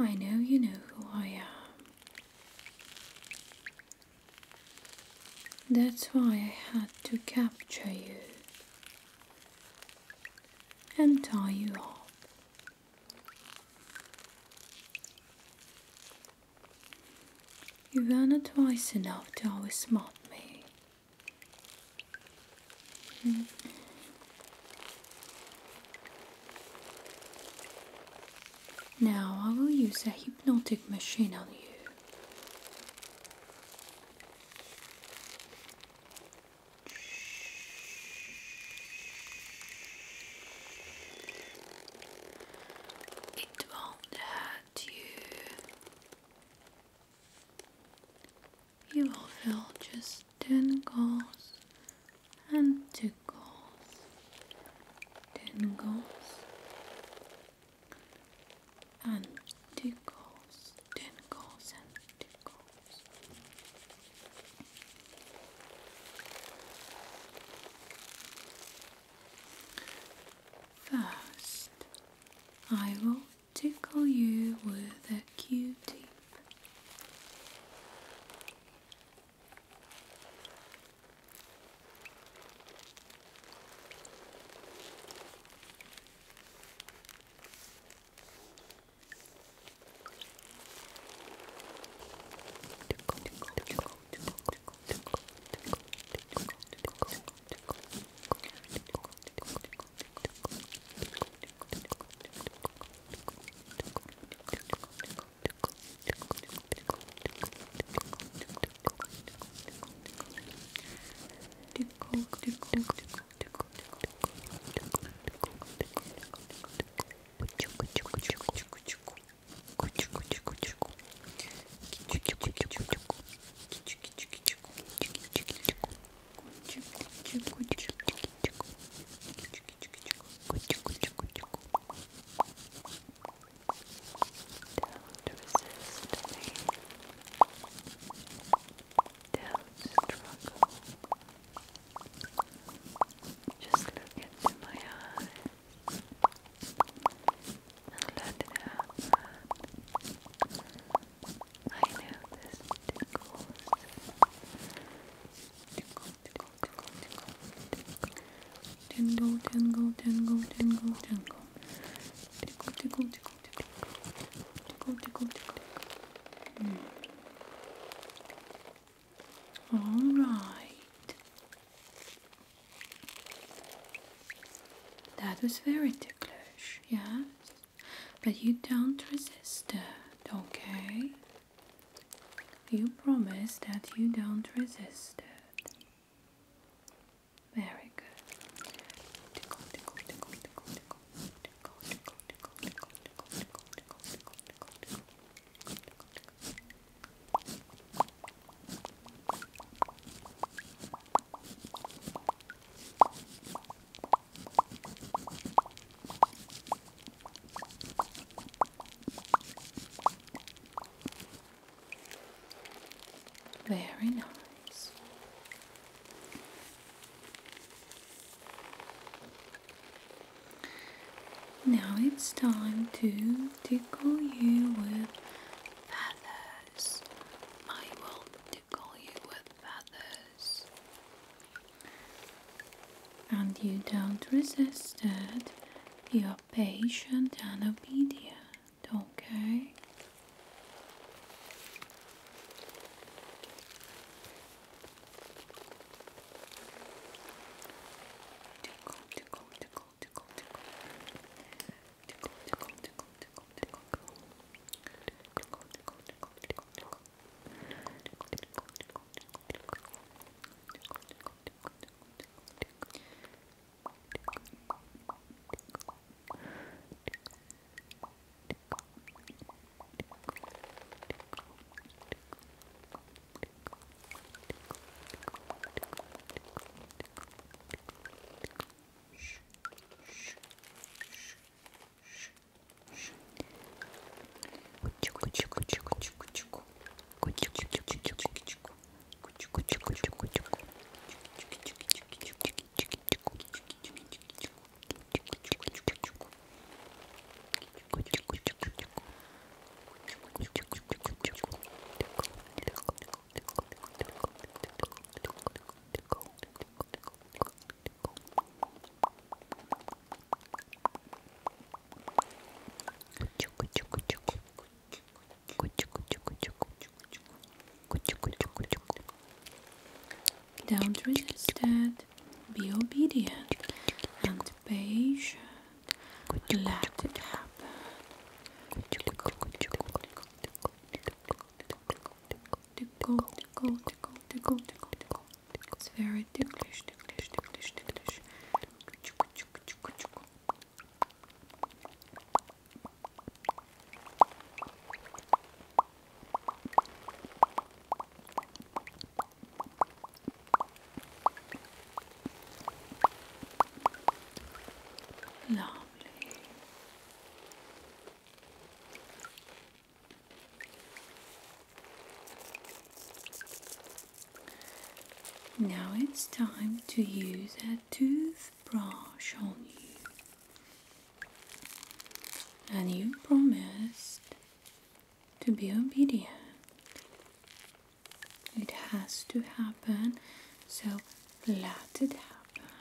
I know you know who I am. That's why I had to capture you and tie you up. You were not wise enough to outsmart me. Now I will use a hypnotic machine on you. It won't hurt you. You will feel just tingles and tickles, tingles and tickles, tingles and tickles. First, I will tickle you with a qtip. Tingle, tingle, tingle, tingle, tingle. Tickle, tickle, tickle, tickle. Tickle, tickle, tickle, tickle. Alright. That was very ticklish, yes? But you don't resist it, okay? You promise that you don't resist it. Very good. Tickle, tickle, tickle, tickle, tickle. Tickle, tickle, tickle, tickle, tickle, tickle, tickle, tickle, tickle, tickle. Very nice. Now it's time to tickle you with feathers. I will tickle you with feathers. And you don't resist it. You are patient and obedient, okay? Tickle, tickle, tickle, tickle, tickle. Tickle, tickle, tickle, tickle, tickle. Tickle, tickle, tickle, tickle, tickle. Tickle, tickle, tickle, tickle, tickle. Tickle, tickle, tickle, tickle, tickle, tickle. Don't resist it. Be obedient and patient. Let it happen. Tickle, tickle, tickle, tickle, tickle. It's very ticklish, ticklish, ticklish, ticklish. Lovely. Now it's time to use a toothbrush on you. And you promised to be obedient. It has to happen, so let it happen.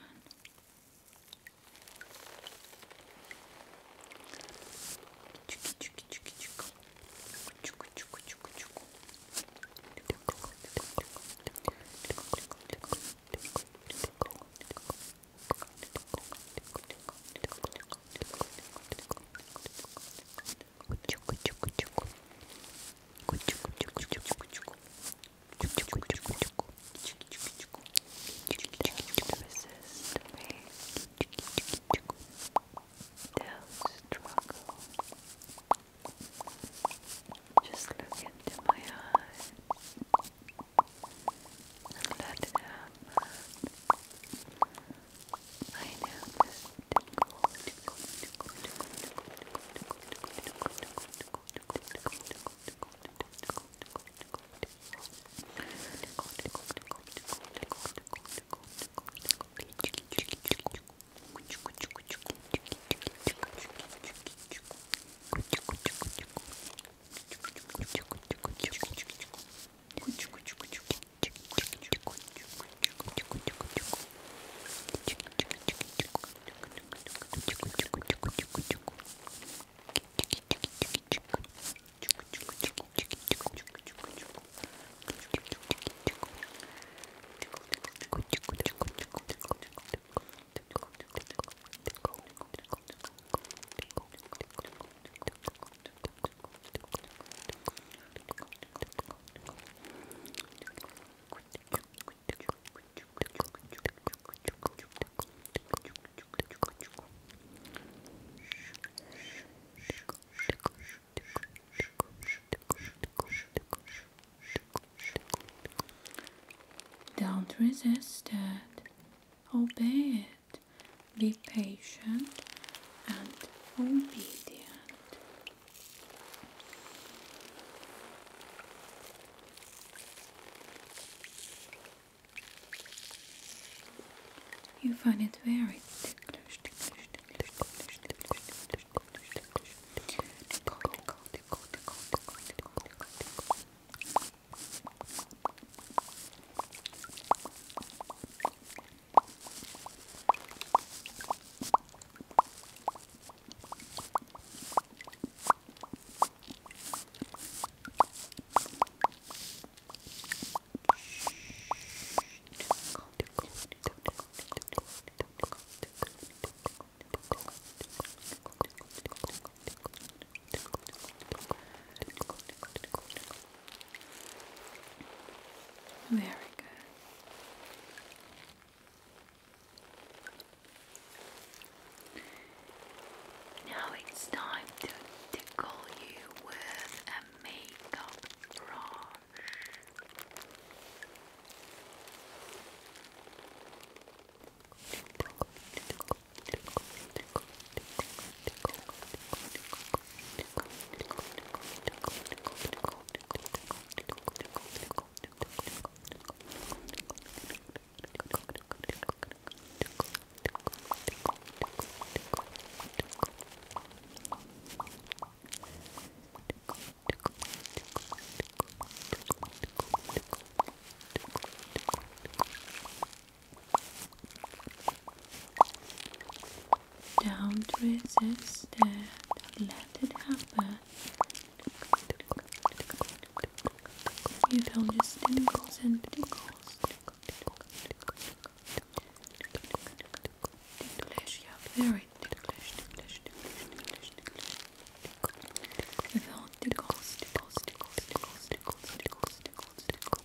Don't resist it. Obey it. Be patient and obedient. You find it very ticklish, ticklish, ticklish, ticklish, ticklish, ticklish, ticklish, ticklish. Tickle, tickle, tickle, tickle, tickle, tickle, tickle, tickle. Very good. Now it's time to tickle you with a makeup brush. Don't resist it. Let it happen. You feel just tingles and tickles. very ticklish, ticklish, ticklish, ticklish, ticklish. Without tickles, tickles, tickles, tickles, tickles, tickles, tickles, tickles,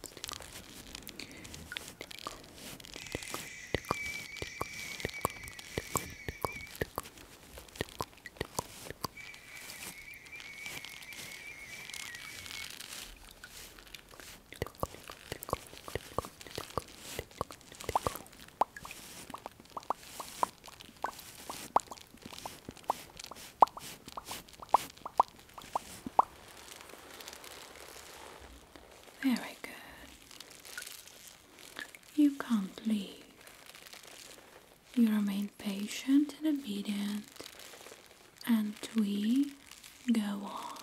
very good. You can't leave. You remain patient and obedient, and we go on.